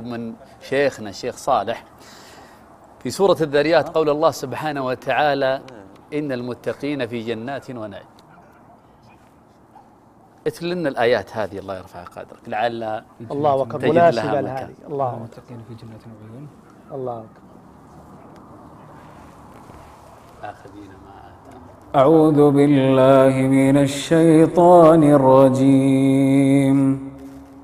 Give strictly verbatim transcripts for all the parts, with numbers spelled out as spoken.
من شيخنا الشيخ صالح في سورة الذاريات قول الله سبحانه وتعالى إن المتقين في جنات ونعيم. اتل لنا الآيات هذه الله يرفع قدرك لعل الله أكبر مناسبة لهذه. الله المتقين في جنات وعيون. الله أكبر. آخذين ما آتاهم. أعوذ بالله من الشيطان الرجيم.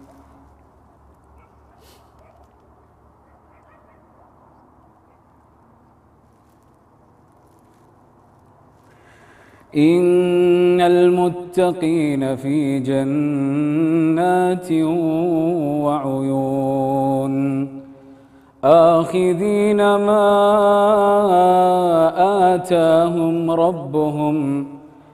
إن المتقين في جنات وعيون آخذين ما آتاهم ربهم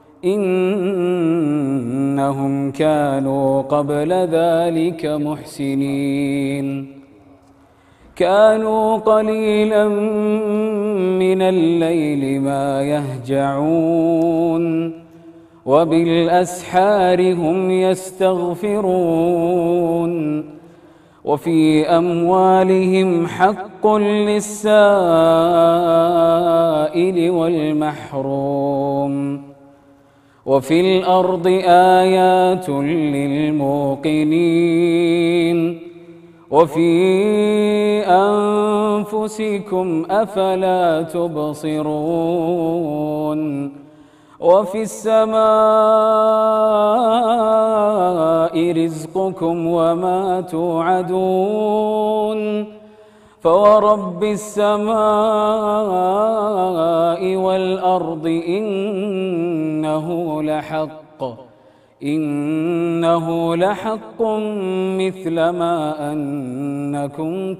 إنهم كانوا قبل ذلك محسنين كانوا قليلا من الليل ما يهجعون وبالأسحار هم يستغفرون وفي أموالهم حق للسائل والمحروم وفي الأرض آيات للموقنين وفي أنفسكم أفلا تبصرون وفي السماء رزقكم وما توعدون فورب السماء والأرض إنه لحق إنه لحق مثل ما أنكم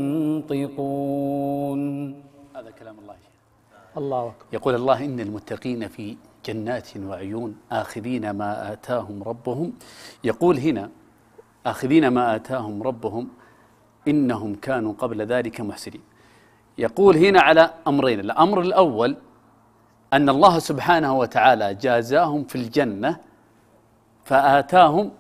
تنطقون. هذا كلام الله. الله أكبر. يقول الله إن المتقين في جنات وعيون آخذين ما آتاهم ربهم. يقول هنا آخذين ما آتاهم ربهم إنهم كانوا قبل ذلك محسنين. يقول هنا على أمرين. الأمر الأول أن الله سبحانه وتعالى جازاهم في الجنة فآتاهم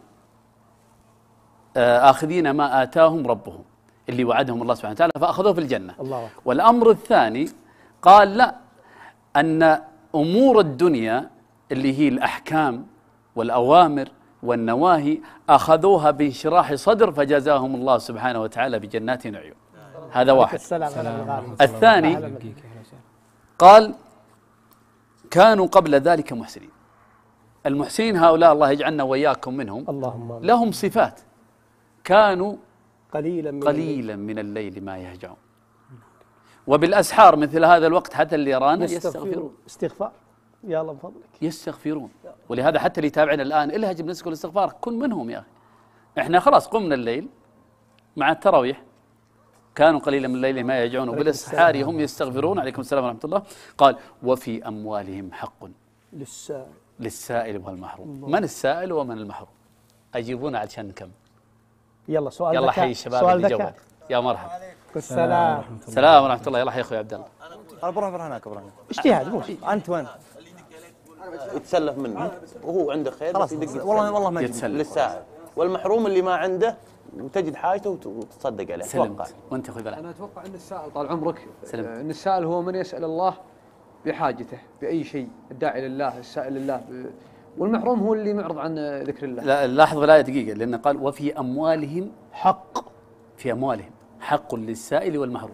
آخذين ما آتاهم ربهم اللي وعدهم الله سبحانه وتعالى فأخذوه في الجنة. الله. والأمر الثاني قال لا أن أمور الدنيا اللي هي الأحكام والأوامر والنواهي أخذوها بانشراح صدر فجزاهم الله سبحانه وتعالى بجنات وعيون. هذا واحد. الثاني قال كانوا قبل ذلك محسنين. المحسنين هؤلاء الله يجعلنا وإياكم منهم. اللهم. لهم صفات كانوا قليلا من, قليلا من الليل ما يهجعون وبالأسحار مثل هذا الوقت حتى اللي يرانا يستغفرون. استغفار يا الله من فضلك يستغفرون. ولهذا حتى اللي يتابعنا الآن الهج بنسك الاستغفار كن منهم يا أخي. احنا خلاص قمنا الليل مع التراويح كانوا قليلا من الليل ما يهجعون وبالأسحار هم يستغفرون. عليكم السلام ورحمة الله. قال وفي أموالهم حق للسائل للسائل والمحروم. من السائل ومن المحروم؟ أجيبونا عشان نكمل. يلا سؤال يلا حي الشباب اللي جاوبوا. يا مرحبا. السلام. السلام ورحمة الله. يلا حي أخوي عبد الله. أنا بروح بروح هناك بروح. اجتهاد مو شيء. أنت وين؟ يتسلف منه وهو عنده خير خلاص والله والله ما يتسلف للسائل والمحروم اللي ما عنده وتجد حاجته وتصدق عليه. اتوقع. وانت اخوي بلال؟ انا اتوقع ان السائل طال عمرك سلمت. ان السائل هو من يسال الله بحاجته باي شيء الداعي لله السائل لله والمحروم هو اللي معرض عن ذكر الله. لا لاحظ الآية دقيقة لأنه قال وفي أموالهم حق في أموالهم حق للسائل والمحروم.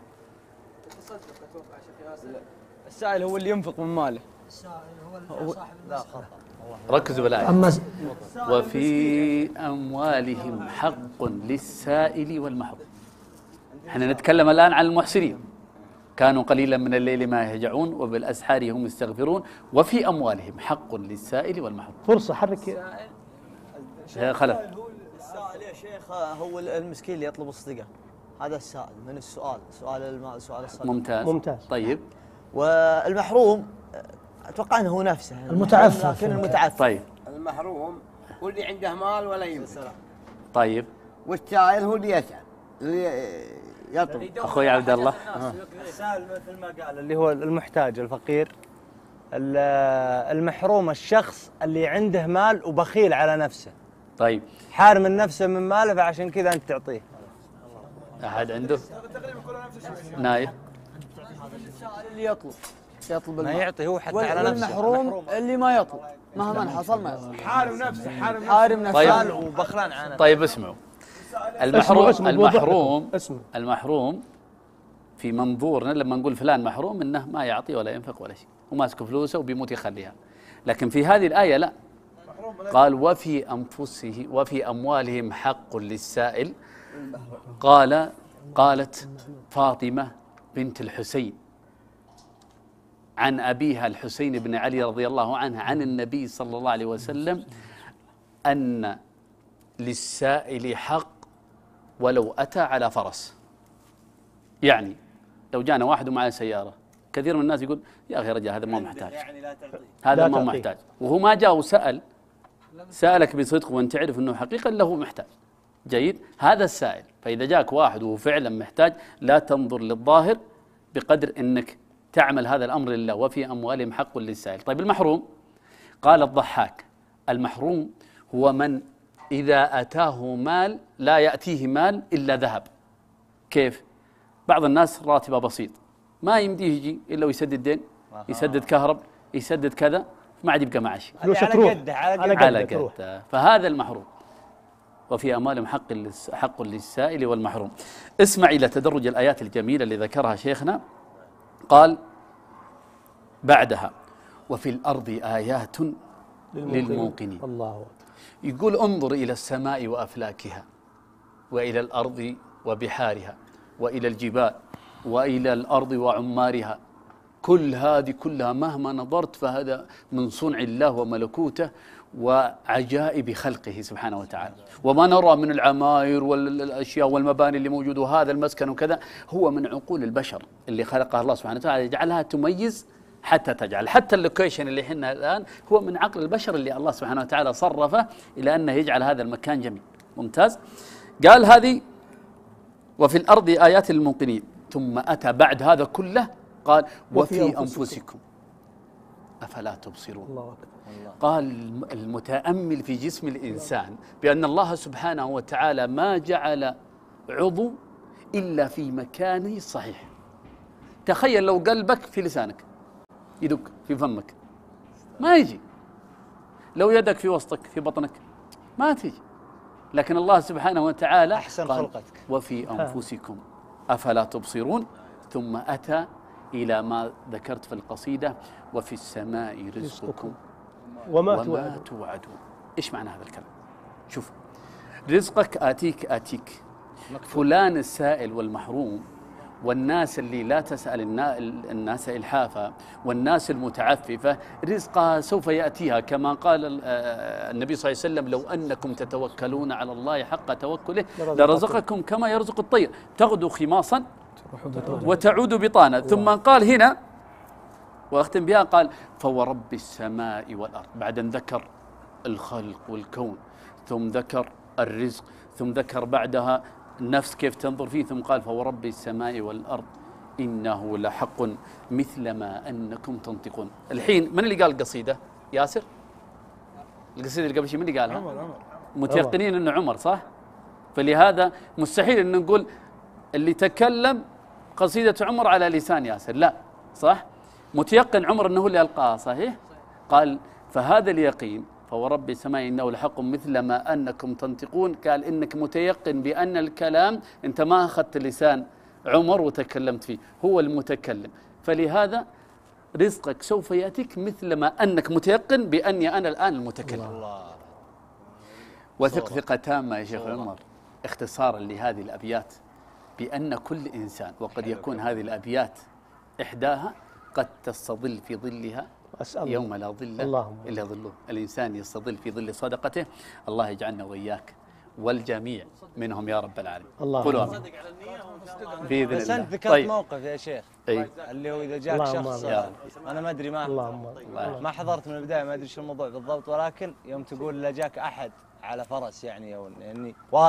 السائل هو اللي ينفق من ماله. السائل هو صاحب لا خطأ. ركزوا بالآية. أما وفي أموالهم حق للسائل والمحروم. احنا نتكلم الآن عن المحسنين كانوا قليلا من الليل ما يهجعون وبالأسحار هم يستغفرون وفي أموالهم حق للسائل والمحروم. فرصة حرك يا خلف. السائل يا شيخ هو المسكين اللي يطلب الصدقة هذا السائل من السؤال سؤال المال سؤال الصدقة. ممتاز ممتاز. طيب والمحروم أتوقع أنه هو نفسه المتعفف. لكن المتعفف. طيب المحروم هو اللي عنده مال ولا ينفق. طيب والسائل هو اللي يسأل اللي يطلب. أخوي عبد الله. السائل مثل ما قال اللي هو المحتاج الفقير. المحروم الشخص اللي عنده مال وبخيل على نفسه. طيب حارم نفسه من ماله فعشان كذا أنت تعطيه. أحد عنده نايف؟ اللي يطلب يطلب ما المال. يعطي هو حتى وال- على نفسه. والمحروم اللي ما يطلب مهما حصل ما يطلب. حارم نفسه حارم نفسه حارم نفسه. طيب. وبخلان عنه. طيب اسمعوا، المحروم اسمه بوضح المحروم لكم. اسمه. المحروم في منظورنا لما نقول فلان محروم انه ما يعطي ولا ينفق ولا شيء وماسك فلوسه وبيموت يخليها، لكن في هذه الآية لا، قال وفي أنفسه وفي أموالهم حق للسائل. قال قالت فاطمة بنت الحسين عن أبيها الحسين بن علي رضي الله عنه عن النبي صلى الله عليه وسلم أن للسائل حق ولو أتى على فرس. يعني لو جانا واحد ومعه سيارة، كثير من الناس يقول يا أخي رجال هذا ما محتاج، هذا ما محتاج، وهو ما جاء وسأل، سألك بصدق وأنت تعرف أنه حقيقة له محتاج. جيد، هذا السائل. فإذا جاك واحد وهو فعلا محتاج لا تنظر للظاهر بقدر أنك تعمل هذا الأمر لله. وفي أموالهم حق للسائل. طيب المحروم، قال الضحاك المحروم هو من إذا أتاه مال لا يأتيه مال إلا ذهب. كيف؟ بعض الناس راتبه بسيط ما يمديه يجي إلا ويسدد دين، يسدد كهرب، يسدد كذا، ما عاد يبقى معه شيء، فلوسه على تروح قده على على قده. على قده تروح. قده. فهذا المحروم. وفي أموالهم حق للس- حق للسائل والمحروم. اسمع إلى تدرج الآيات الجميلة اللي ذكرها شيخنا. قال بعدها وفي الأرض آيات للموقنين. الله أكبر. يقول انظر إلى السماء وأفلاكها وإلى الأرض وبحارها وإلى الجبال وإلى الأرض وعمارها، كل هذه كلها مهما نظرت فهذا من صنع الله وملكوته وعجائب خلقه سبحانه وتعالى. وما نرى من العماير والأشياء والمباني اللي موجودة وهذا المسكن وكذا هو من عقول البشر اللي خلقها الله سبحانه وتعالى، يجعلها تميز حتى تجعل حتى اللوكيشن اللي احنا الآن هو من عقل البشر اللي الله سبحانه وتعالى صرفه إلى أنه يجعل هذا المكان جميل. ممتاز. قال هذه وفي الأرض آيات للموقنين، ثم أتى بعد هذا كله قال وفي, وفي أنفسكم. أنفسكم أفلا تبصرون. الله أكبر. قال المتأمل في جسم الإنسان بأن الله سبحانه وتعالى ما جعل عضو إلا في مكانه الصحيح. تخيل لو قلبك في لسانك يدق في فمك ما يجي، لو يدك في وسطك في بطنك ما تيجي، لكن الله سبحانه وتعالى أحسن قال خلقتك. وفي أنفسكم أفلا تبصرون. ثم أتى إلى ما ذكرت في القصيدة وفي السماء رزقكم وما وما توعدون. توعدون. إيش معنى هذا الكلام؟ شوف، رزقك آتيك آتيك. فلان السائل والمحروم والناس اللي لا تسأل الناس إلحافا والناس المتعففة رزقها سوف يأتيها، كما قال النبي صلى الله عليه وسلم لو أنكم تتوكلون على الله حق توكله لرزقكم كما يرزق الطير تغدو خماصا وتعود بطانا. ثم قال هنا وأختم بها قال فورب السماء والأرض، بعد أن ذكر الخلق والكون ثم ذكر الرزق ثم ذكر بعدها النفس كيف تنظر فيه، ثم قال فورب السماء والأرض إنه لحق مثل ما أنكم تنطقون. الحين من اللي قال القصيدة؟ ياسر؟ القصيدة اللي قبل شيء من اللي قالها؟ عمر عمر متيقنين أنه عمر صح؟ فلهذا مستحيل أن نقول اللي تكلم قصيدة عمر على لسان ياسر، لا صح؟ متيقن عمر أنه اللي ألقاها صحيح؟ قال فهذا اليقين فورب السماء إنه لحق مثل ما أنكم تنطقون، قال إنك متيقن بأن الكلام أنت ما أخذت لسان عمر وتكلمت فيه، هو المتكلم، فلهذا رزقك سوف يأتيك مثل ما أنك متيقن بأني أنا الآن المتكلم. الله. وثق ثقة تامة يا شيخ عمر اختصارا لهذه الأبيات بأن كل إنسان، وقد يكون هذه الأبيات إحداها قد تستظل في ظلها يوم لا ظل إلا ظله، الإنسان يستظل في ظل صدقته. الله يجعلنا وإياك والجميع منهم يا رب العالمين. قولوا آمين بإذن الله. بس أنت ذكرت طيب. موقف يا شيخ أي. اللي هو إذا جاك شخص أنا ما أدري ما ما حضرت من البداية ما أدري شو الموضوع بالضبط، ولكن يوم تقول إذا جاك أحد على فرس يعني أو يعني